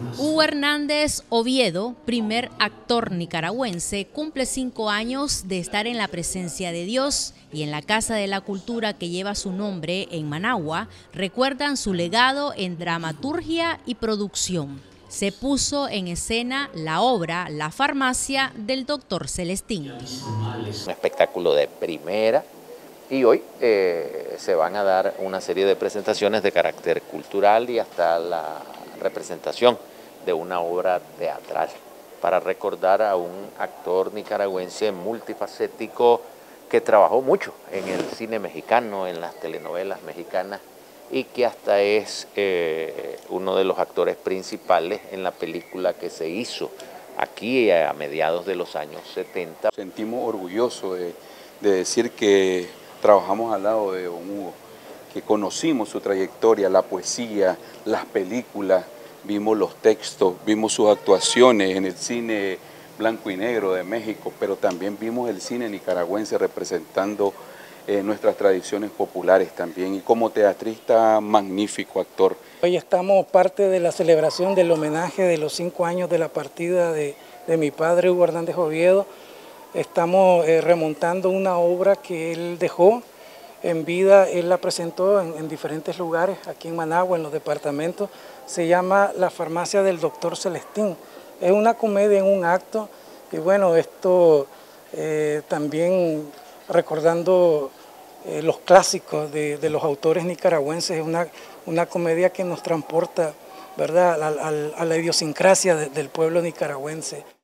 Hugo Hernández Oviedo, primer actor nicaragüense, cumple 5 años de estar en la presencia de Dios, y en la Casa de la Cultura que lleva su nombre en Managua recuerdan su legado en dramaturgia y producción. Se puso en escena la obra La Farmacia del Dr. Celestín. Un espectáculo de primera, y hoy se van a dar una serie de presentaciones de carácter cultural y hasta la representación de una obra teatral para recordar a un actor nicaragüense multifacético que trabajó mucho en el cine mexicano, en las telenovelas mexicanas, y que hasta es uno de los actores principales en la película que se hizo aquí a mediados de los años 70. Sentimos orgullosos de decir que trabajamos al lado de don Hugo, que conocimos su trayectoria, la poesía, las películas, vimos los textos, vimos sus actuaciones en el cine blanco y negro de México, pero también vimos el cine nicaragüense representando nuestras tradiciones populares también, y como teatrista, magnífico actor. Hoy estamos parte de la celebración del homenaje de los 5 años de la partida de mi padre Hugo Hernández Oviedo. Estamos remontando una obra que él dejó en vida. Él la presentó en diferentes lugares, aquí en Managua, en los departamentos. Se llama La Farmacia del Dr. Celestín. Es una comedia en un acto, y bueno, esto también recordando los clásicos de los autores nicaragüenses. Es una comedia que nos transporta, ¿verdad?, a la idiosincrasia del pueblo nicaragüense.